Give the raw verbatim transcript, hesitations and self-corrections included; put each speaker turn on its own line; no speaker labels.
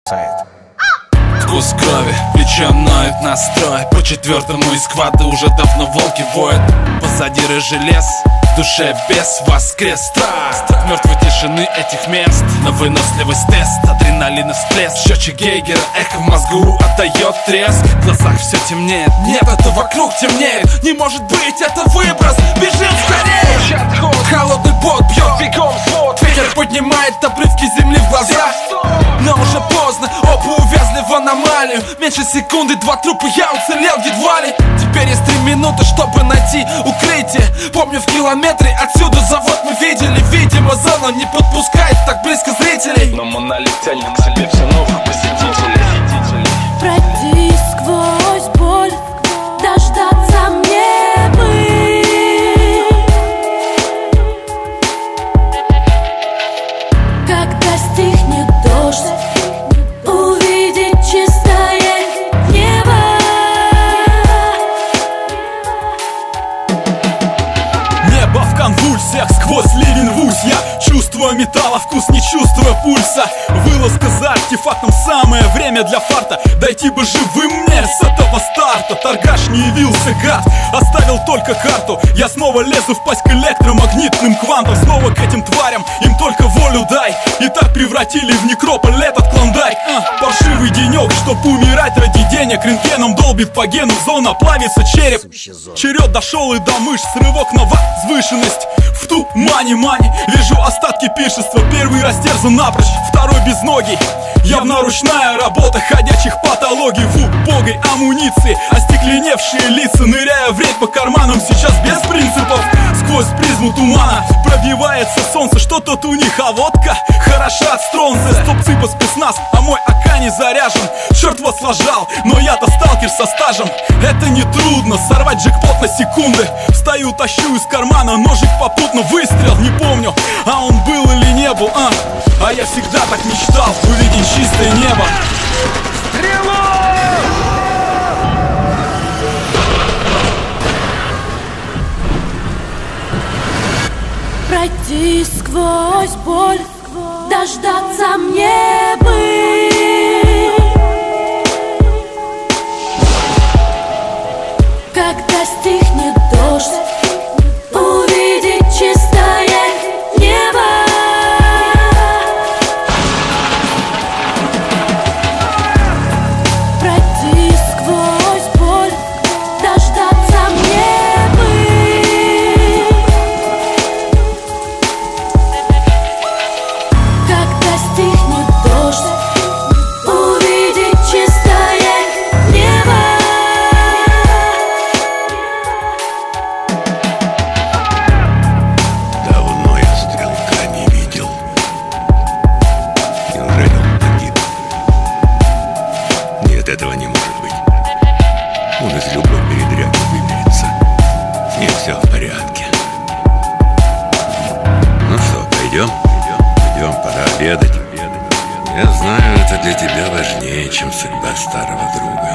Вкус крови, плечо ноет настрой. По четвертому из сквада уже давно волки воют. Позади рыжий лес, в душе бес воскрес. Страсть от мертвой тишины этих мест. На выносливость тест, адреналина всплеск. Счетчик Гейгера, эхо в мозгу отдает треск. В глазах все темнеет, нет, это вокруг темнеет. Не может быть, это выброс, бежим скорее. Холодный пот бьет бегом свод. Ветер поднимает обрывки земли в глаза. Но уже поздно, оба увязли в аномалию. Меньше секунды, два трупа, я уцелел едва ли. Теперь есть три минуты, чтобы найти укрытие. Помню, в километре отсюда завод мы видели. Видимо, зона не подпускает так близко зрителей. Но монолит тянет к себе все новых посетителей.
Пройти сквозь боль, дождаться мне бы. Когда стихнет дождь, увидеть чистое небо.
Небо в конвульсиях, сквозь ливень рвусь я. Чувствую металла вкус, не чувствуя пульса. Вылазка за артефактом, самое время для фарта. Дойти бы живым мне с этого старта. Торгаш не явился, гад, оставил только карту. Я снова лезу в пасть к электромагнитным квантам. Снова к этим тварям, им только волю дай. И так превратили в некрополь этот клондайк. а, Паршивый денек, чтоб умирать ради денег. Рентгеном долбит по гену, зона плавится череп. Черед дошел и до мышц, рывок на возвышенность. В тумане мани, вижу остатки пиршества. Первый растерзан напрочь, второй безногий. Явно ручная работа ходячих патологий. В убогой амуниции остекленевшие лица. Ныряя в рейд по карманам, сейчас без принципов. Сквозь призму тумана пробивается солнце. Что тут у них, а водка хороша от стронца. Стопцы по спецназ, а мой АК не заряжен. Черт вас ложал, но я-то сталкер со стажем. Это не трудно, сорвать джекпот на секунды. Встаю, тащу из кармана ножик попутно. Выстрел, не помню, а он был или не был, а А я всегда так мечтал увидеть чистое небо.
Пройти сквозь боль, дождаться мне бы. Когда стихнет дождь, увидеть чистое небо. Пройти сквозь боль, дождаться мне бы. Когда стихнет дождь, увидеть чистое небо.
Давно я стрелка не видел. Неужели он погиб? Нет, этого не может быть. Он из любой передряги выберется. С ним все в порядке. Ну что, пойдем? Пойдем, пора обедать. Я знаю, это для тебя важнее, чем судьба старого друга.